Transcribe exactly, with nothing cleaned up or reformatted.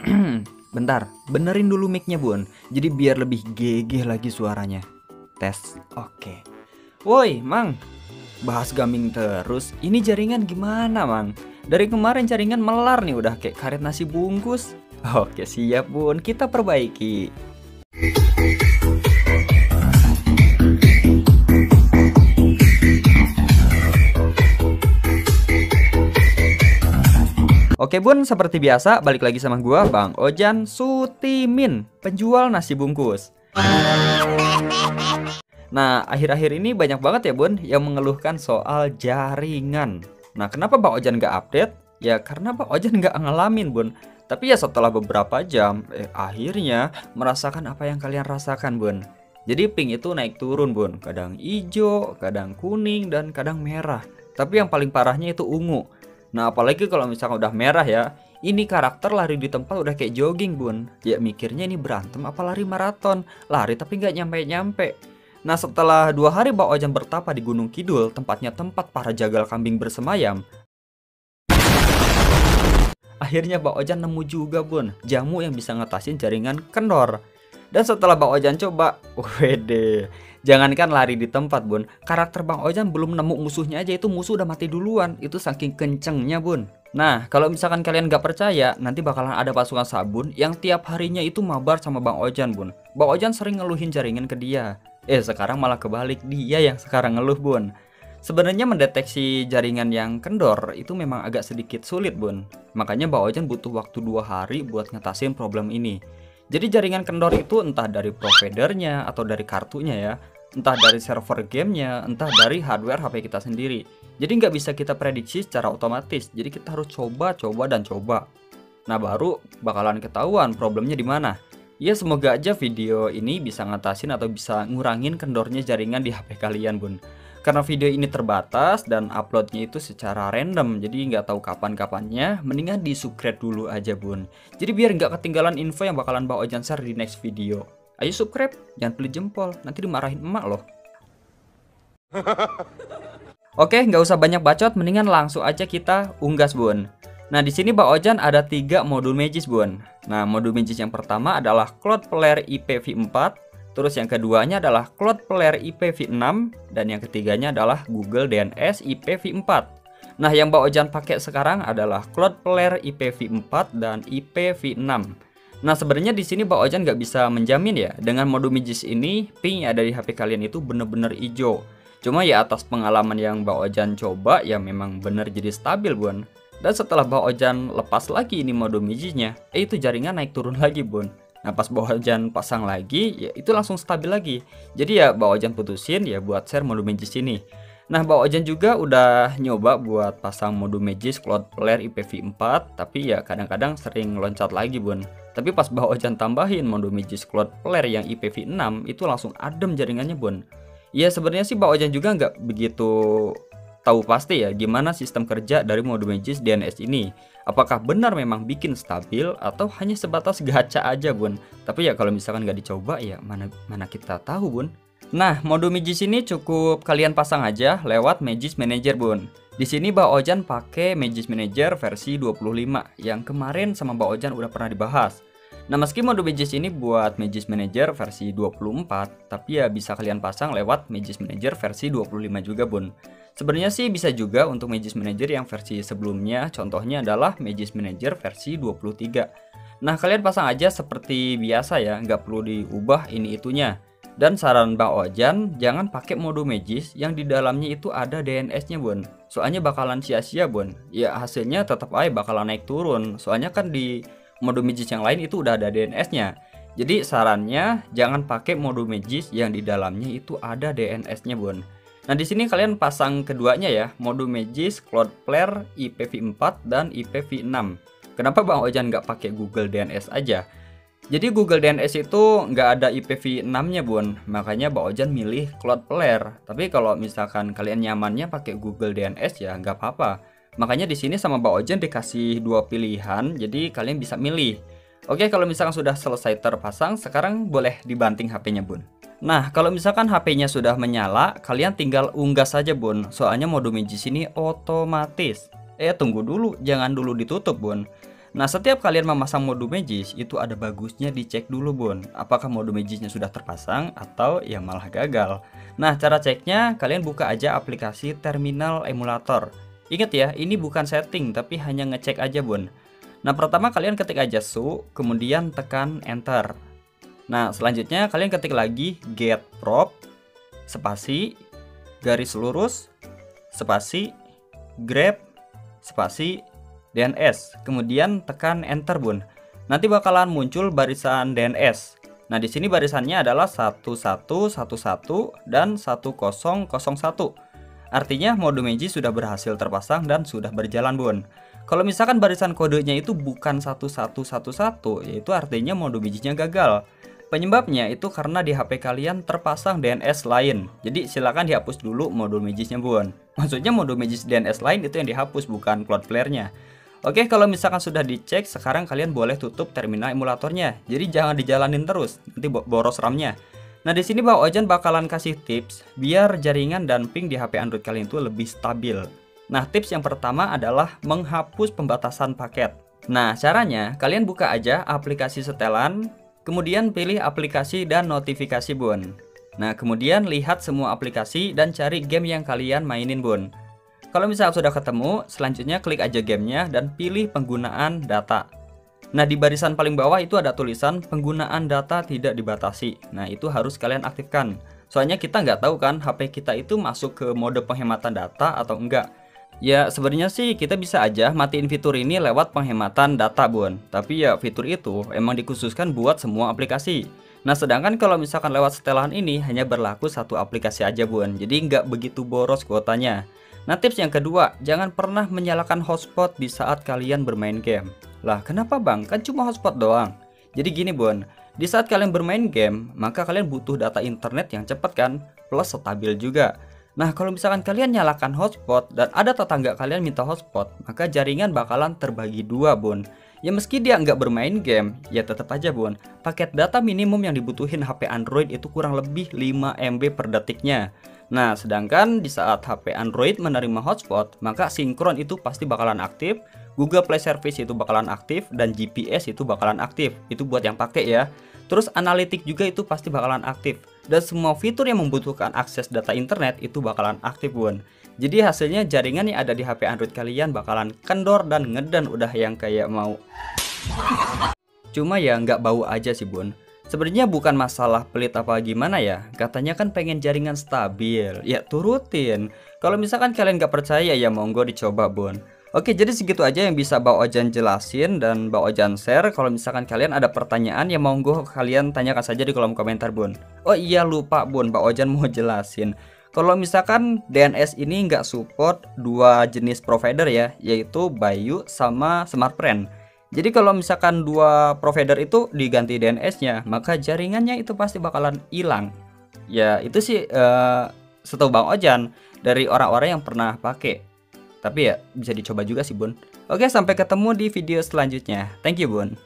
Bentar, benerin dulu mic-nya Bun. Jadi biar lebih gegeh lagi suaranya. Tes, oke. Woi, Mang. Bahas gaming terus. Ini jaringan gimana, Mang? Dari kemarin jaringan melar nih, udah kayak karet nasi bungkus. Oke, siap Bun, kita perbaiki. Oke Bun, seperti biasa balik lagi sama gua Bang Ojan Sutimin, penjual nasi bungkus. Nah, akhir-akhir ini banyak banget ya Bun yang mengeluhkan soal jaringan. Nah, kenapa Bang Ojan nggak update? Ya karena Bang Ojan nggak ngalamin Bun. Tapi ya setelah beberapa jam, eh, akhirnya merasakan apa yang kalian rasakan Bun. Jadi ping itu naik turun Bun, kadang hijau, kadang kuning, dan kadang merah. Tapi yang paling parahnya itu ungu. Nah, apalagi kalau misalkan udah merah ya, ini karakter lari di tempat udah kayak jogging Bun. Ya mikirnya ini berantem apa lari maraton, lari tapi nggak nyampe-nyampe. Nah, setelah dua hari Bang Ojan bertapa di Gunung Kidul, tempatnya tempat para jagal kambing bersemayam, akhirnya Bang Ojan nemu juga Bun, jamu yang bisa ngatasin jaringan kendor. Dan setelah Bang Ojan coba, wede, jangankan lari di tempat Bun, karakter Bang Ojan belum nemu musuhnya aja itu musuh udah mati duluan. Itu saking kencengnya Bun. Nah, kalau misalkan kalian gak percaya, nanti bakalan ada pasukan sabun yang tiap harinya itu mabar sama Bang Ojan Bun. Bang Ojan sering ngeluhin jaringan ke dia. Eh, sekarang malah kebalik, dia yang sekarang ngeluh Bun. Sebenarnya mendeteksi jaringan yang kendor itu memang agak sedikit sulit Bun. Makanya Bang Ojan butuh waktu dua hari buat ngatasin problem ini. Jadi jaringan kendor itu entah dari providernya atau dari kartunya ya, entah dari server gamenya, entah dari hardware H P kita sendiri. Jadi nggak bisa kita prediksi secara otomatis. Jadi kita harus coba, coba, dan coba. Nah, baru bakalan ketahuan problemnya di mana. Ya semoga aja video ini bisa ngatasin atau bisa ngurangin kendornya jaringan di H P kalian Bun. Karena video ini terbatas dan uploadnya itu secara random, jadi nggak tahu kapan-kapannya, mendingan di subscribe dulu aja Bun. Jadi biar nggak ketinggalan info yang bakalan Bang Ojan share di next video. Ayo subscribe, jangan pelit jempol, nanti dimarahin emak loh. Oke, nggak usah banyak bacot, mendingan langsung aja kita unggas Bun. Nah, di sini Bang Ojan ada tiga modul Magis Bun. Nah, modul Magis yang pertama adalah Cloudflare I P v empat. Terus yang keduanya adalah Cloudflare I P v enam dan yang ketiganya adalah Google D N S I P v empat. Nah, yang Bang Ojan pakai sekarang adalah Cloudflare I P v empat dan I P v enam. Nah, sebenarnya di sini Bang Ojan nggak bisa menjamin ya, dengan modul Magis ini ping ada di H P kalian itu bener-bener hijau. Cuma ya atas pengalaman yang Bang Ojan coba ya memang bener jadi stabil Bun. Dan setelah Bang Ojan lepas lagi ini modul Magisnya, eh itu jaringan naik turun lagi Bun. Nah, pas Bang Ojan pasang lagi, ya itu langsung stabil lagi. Jadi ya Bang Ojan putusin ya buat share modul Magis ini. Nah, Bang Ojan juga udah nyoba buat pasang modul Magis Cloudflare I P v empat, tapi ya kadang-kadang sering loncat lagi Bun. Tapi pas Bang Ojan tambahin modul Magis Cloudflare yang I P v enam, itu langsung adem jaringannya Bun. Ya sebenarnya sih Bang Ojan juga nggak begitu tahu pasti ya gimana sistem kerja dari modul Magis D N S ini. Apakah benar memang bikin stabil atau hanya sebatas gacha aja Bun. Tapi ya kalau misalkan nggak dicoba ya mana mana kita tahu Bun. Nah, modul Magis ini cukup kalian pasang aja lewat Magis Manager Bun. Di sini Bang Ojan pakai Magis Manager versi dua puluh lima yang kemarin sama Bang Ojan udah pernah dibahas. Nah, meski modul Magis ini buat Magis Manager versi dua puluh empat, tapi ya bisa kalian pasang lewat Magis Manager versi dua puluh lima juga Bun. Sebenarnya sih bisa juga untuk Magis Manager yang versi sebelumnya, contohnya adalah Magis Manager versi dua puluh tiga. Nah, kalian pasang aja seperti biasa ya, nggak perlu diubah ini itunya. Dan saran Bang Ojan, jangan pakai modul Magis yang di dalamnya itu ada D N S-nya Bun. Soalnya bakalan sia-sia Bun. Ya hasilnya tetap aja bakalan naik turun. Soalnya kan di modul Magis yang lain itu udah ada D N S-nya. Jadi sarannya jangan pakai modul Magis yang di dalamnya itu ada D N S-nya Bun. Nah, di sini kalian pasang keduanya ya, modul Magis Cloudflare I P v empat dan I P v enam. Kenapa Bang Ojan nggak pakai Google D N S aja? Jadi Google D N S itu nggak ada I P v enam-nya Bun, makanya Bang Ojan milih Cloudflare. Tapi kalau misalkan kalian nyamannya pakai Google D N S ya nggak apa-apa. Makanya di sini sama Bang Ojan dikasih dua pilihan, jadi kalian bisa milih. Oke, kalau misalkan sudah selesai terpasang, sekarang boleh dibanting H P-nya Bun. Nah, kalau misalkan H P-nya sudah menyala, kalian tinggal unggah saja Bun. Soalnya modul Magis ini otomatis. Eh, tunggu dulu, jangan dulu ditutup Bun. Nah, setiap kalian memasang mode Magis, itu ada bagusnya dicek dulu bun, apakah mode Magisnya sudah terpasang atau ya malah gagal. Nah, cara ceknya kalian buka aja aplikasi terminal emulator. Ingat ya, ini bukan setting tapi hanya ngecek aja bun. Nah, pertama kalian ketik aja su, kemudian tekan enter. Nah, selanjutnya kalian ketik lagi get prop, spasi, garis lurus, spasi, grep, spasi, D N S, kemudian tekan enter bun. Nanti bakalan muncul barisan D N S. Nah, di sini barisannya adalah satu satu satu satu dan satu nol nol satu. Artinya mode Magis sudah berhasil terpasang dan sudah berjalan bun. Kalau misalkan barisan kodenya itu bukan satu satu satu satu, yaitu artinya mode Magisnya gagal. Penyebabnya itu karena di H P kalian terpasang D N S lain. Jadi silakan dihapus dulu modul Magisnya bun. Maksudnya modul Magis D N S lain itu yang dihapus, bukan Cloudflare-nya. Oke, kalau misalkan sudah dicek, sekarang kalian boleh tutup terminal emulatornya. Jadi jangan dijalanin terus, nanti boros RAM-nya. Nah, di sini Bang Ojan bakalan kasih tips biar jaringan dan ping di H P Android kalian itu lebih stabil. Nah, tips yang pertama adalah menghapus pembatasan paket. Nah, caranya kalian buka aja aplikasi setelan, kemudian pilih aplikasi dan notifikasi bun. Nah, kemudian lihat semua aplikasi dan cari game yang kalian mainin bun. Kalau misalnya sudah ketemu, selanjutnya klik aja gamenya dan pilih penggunaan data. Nah, di barisan paling bawah itu ada tulisan penggunaan data tidak dibatasi. Nah, itu harus kalian aktifkan. Soalnya kita nggak tahu kan H P kita itu masuk ke mode penghematan data atau enggak. Ya, sebenarnya sih kita bisa aja matiin fitur ini lewat penghematan data bun. Tapi ya fitur itu emang dikhususkan buat semua aplikasi. Nah, sedangkan kalau misalkan lewat setelan ini hanya berlaku satu aplikasi aja bun. Jadi nggak begitu boros kuotanya. Nah, tips yang kedua, jangan pernah menyalakan hotspot di saat kalian bermain game. Lah, kenapa bang? Kan cuma hotspot doang. Jadi gini bun, di saat kalian bermain game, maka kalian butuh data internet yang cepat kan, plus stabil juga. Nah, kalau misalkan kalian nyalakan hotspot dan ada tetangga kalian minta hotspot, maka jaringan bakalan terbagi dua bun. Ya meski dia nggak bermain game, ya tetap aja bun, paket data minimum yang dibutuhin H P Android itu kurang lebih lima M B per detiknya. Nah, sedangkan di saat H P Android menerima hotspot, maka sinkron itu pasti bakalan aktif, Google Play Service itu bakalan aktif, dan G P S itu bakalan aktif. Itu buat yang pakai ya. Terus analitik juga itu pasti bakalan aktif. Dan semua fitur yang membutuhkan akses data internet itu bakalan aktif bun. Jadi hasilnya jaringan yang ada di H P Android kalian bakalan kendor dan ngedan udah yang kayak mau. Cuma ya nggak bau aja sih bun. Sebenarnya bukan masalah pelit apa gimana ya. Katanya kan pengen jaringan stabil. Ya turutin. Kalau misalkan kalian gak percaya ya monggo dicoba bun. Oke, jadi segitu aja yang bisa Bang Ojan jelasin dan Bang Ojan share. Kalau misalkan kalian ada pertanyaan ya monggo kalian tanyakan saja di kolom komentar bun. Oh iya lupa bun, Bang Ojan mau jelasin. Kalau misalkan D N S ini nggak support dua jenis provider ya, yaitu Bayu sama Smartfren. Jadi kalau misalkan dua provider itu diganti D N S-nya, maka jaringannya itu pasti bakalan hilang. Ya itu sih uh, setahu Bang Ojan dari orang-orang yang pernah pakai. Tapi ya bisa dicoba juga sih bun. Oke, sampai ketemu di video selanjutnya. Thank you bun.